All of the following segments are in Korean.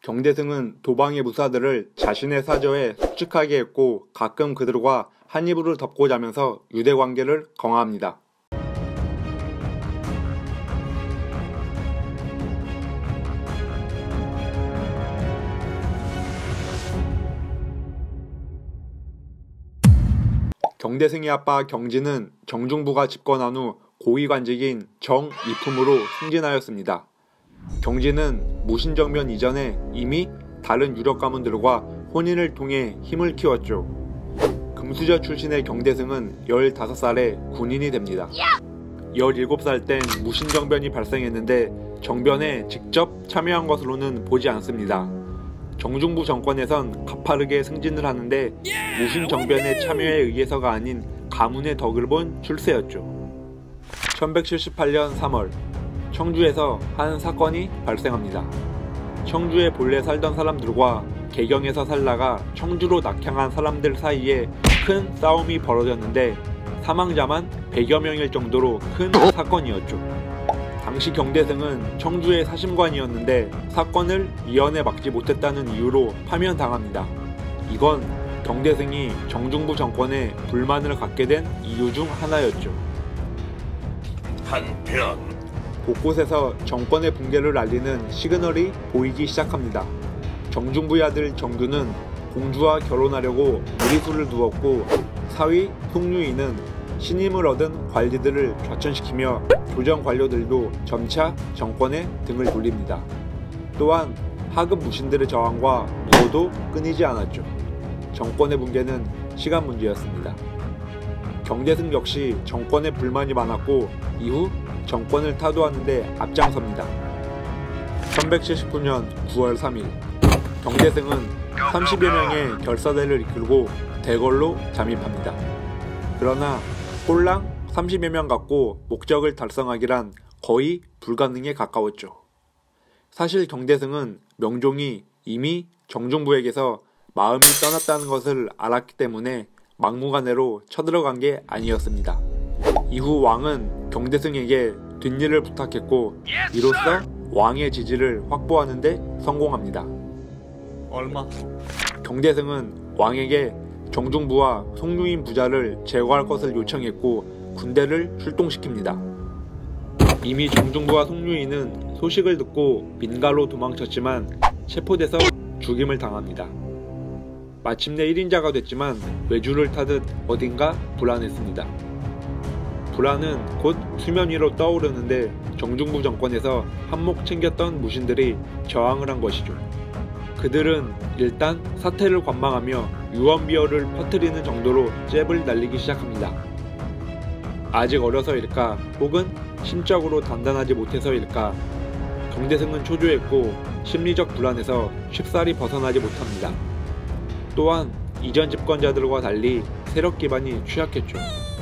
경대승은 도방의 무사들을 자신의 사저에 숙직하게 했고 가끔 그들과 한 이불을 덮고 자면서 유대관계를 강화합니다. 경대승의 아빠 경진은 정중부가 집권한 후 고위관직인 정이품으로 승진하였습니다. 경진은 무신정변 이전에 이미 다른 유력 가문들과 혼인을 통해 힘을 키웠죠. 금수저 출신의 경대승은 15살에 군인이 됩니다. 17살 땐 무신정변이 발생했는데 정변에 직접 참여한 것으로는 보지 않습니다. 정중부 정권에선 가파르게 승진을 하는데 무신정변의 참여에 의해서가 아닌 가문의 덕을 본 출세였죠. 1178년 3월 청주에서 한 사건이 발생합니다. 청주에 본래 살던 사람들과 개경에서 살다가 청주로 낙향한 사람들 사이에 큰 싸움이 벌어졌는데 사망자만 100여 명일 정도로 큰 사건이었죠. 당시 경대승은 청주의 사심관이었는데 사건을 미연에 막지 못했다는 이유로 파면당합니다. 이건 경대승이 정중부 정권에 불만을 갖게 된 이유 중 하나였죠. 한편 곳곳에서 정권의 붕괴를 알리는 시그널이 보이기 시작합니다. 정중부의 아들 정규는 공주와 결혼하려고 무리수를 두었고 사위 송유인은 신임을 얻은 관리들을 좌천시키며 조정 관료들도 점차 정권에 등을 돌립니다. 또한 하급 무신들의 저항과 노도 끊이지 않았죠. 정권의 붕괴는 시간 문제였습니다. 경대승 역시 정권에 불만이 많았고 이후 정권을 타도하는데 앞장섭니다. 1179년 9월 3일 경대승은 30여 명의 결사대를 이끌고 대궐로 잠입합니다. 그러나 꼴랑 30여 명 갖고 목적을 달성하기란 거의 불가능에 가까웠죠. 사실 경대승은 명종이 이미 정중부에게서 마음이 떠났다는 것을 알았기 때문에 막무가내로 쳐들어간 게 아니었습니다. 이후 왕은 경대승에게 뒷일을 부탁했고 이로써 왕의 지지를 확보하는 데 성공합니다. 얼마? 경대승은 왕에게 정중부와 송유인 부자를 제거할 것을 요청했고 군대를 출동시킵니다. 이미 정중부와 송유인은 소식을 듣고 민가로 도망쳤지만 체포돼서 죽임을 당합니다. 마침내 1인자가 됐지만 외주를 타듯 어딘가 불안했습니다. 불안은 곧 수면 위로 떠오르는데 정중부 정권에서 한몫 챙겼던 무신들이 저항을 한 것이죠. 그들은 일단 사태를 관망하며 유언비어를 퍼뜨리는 정도로 잽을 날리기 시작합니다. 아직 어려서일까 혹은 심적으로 단단하지 못해서일까 경대승은 초조했고 심리적 불안에서 쉽사리 벗어나지 못합니다. 또한 이전 집권자들과 달리 세력 기반이 취약했죠.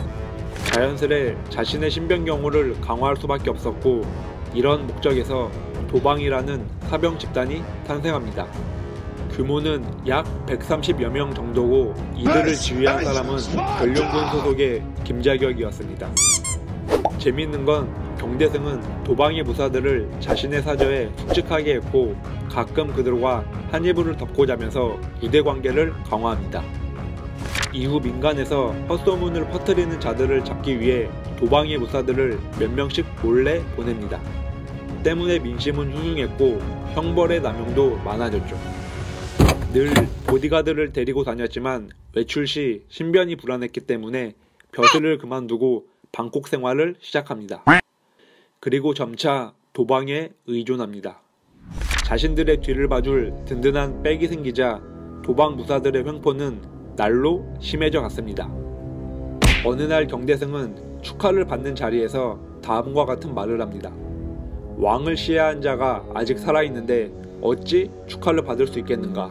자연스레 자신의 신변 경호를 강화할 수밖에 없었고 이런 목적에서 도방이라는 사병 집단이 탄생합니다. 규모는 약 130여 명 정도고 이들을 지휘한 사람은 변룡군 소속의 김자격이었습니다. 재미있는 건 경대승은 도방의 무사들을 자신의 사저에 숙직하게 했고 가끔 그들과 한 이불을 덮고 자면서 유대관계를 강화합니다. 이후 민간에서 헛소문을 퍼뜨리는 자들을 잡기 위해 도방의 무사들을 몇 명씩 몰래 보냅니다. 때문에 민심은 흉흉했고 형벌의 남용도 많아졌죠. 늘 보디가드를 데리고 다녔지만 외출 시 신변이 불안했기 때문에 벼슬을 그만두고 방콕 생활을 시작합니다. 그리고 점차 도방에 의존합니다. 자신들의 뒤를 봐줄 든든한 백이 생기자 도방 무사들의 횡포는 날로 심해져 갔습니다. 어느 날 경대승은 축하를 받는 자리에서 다음과 같은 말을 합니다. 왕을 시해한 자가 아직 살아있는데 어찌 축하를 받을 수 있겠는가?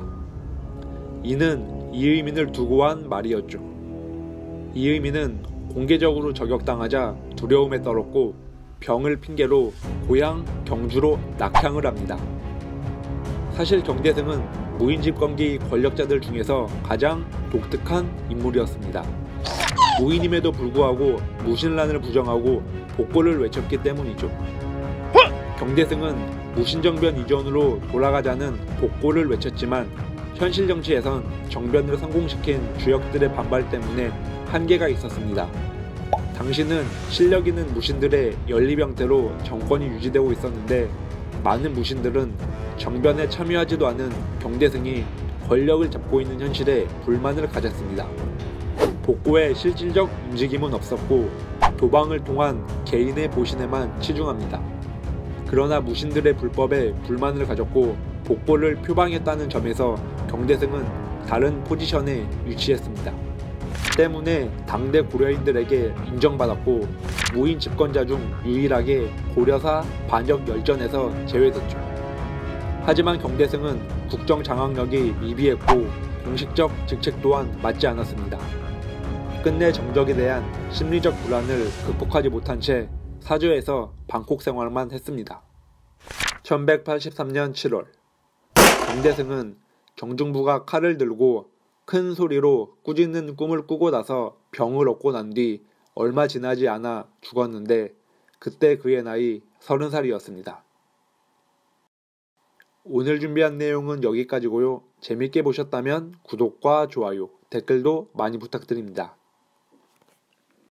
이는 이의민을 두고 한 말이었죠. 이의민은 공개적으로 저격당하자 두려움에 떨었고 병을 핑계로 고향 경주로 낙향을 합니다. 사실 경대승은 무인집권기 권력자들 중에서 가장 독특한 인물이었습니다. 무인임에도 불구하고 무신란을 부정하고 복고를 외쳤기 때문이죠. 경대승은 무신정변 이전으로 돌아가자는 복고를 외쳤지만 현실 정치에선 정변을 성공시킨 주역들의 반발 때문에 한계가 있었습니다. 당시는 실력 있는 무신들의 연리병태로 정권이 유지되고 있었는데 많은 무신들은 정변에 참여하지도 않은 경대승이 권력을 잡고 있는 현실에 불만을 가졌습니다. 복고의 실질적 움직임은 없었고 도방을 통한 개인의 보신에만 치중합니다. 그러나 무신들의 불법에 불만을 가졌고 복고를 표방했다는 점에서 경대승은 다른 포지션에 위치했습니다. 때문에 당대 고려인들에게 인정받았고 무인 집권자 중 유일하게 고려사 반역 열전에서 제외됐죠. 하지만 경대승은 국정 장악력이 미비했고 공식적 직책 또한 맞지 않았습니다. 끝내 정적에 대한 심리적 불안을 극복하지 못한 채 사조에서 방콕 생활만 했습니다. 1183년 7월 경대승은 경중부가 칼을 들고 큰 소리로 꾸짖는 꿈을 꾸고 나서 병을 얻고 난 뒤 얼마 지나지 않아 죽었는데 그때 그의 나이 30살이었습니다. 오늘 준비한 내용은 여기까지고요. 재밌게 보셨다면 구독과 좋아요, 댓글도 많이 부탁드립니다.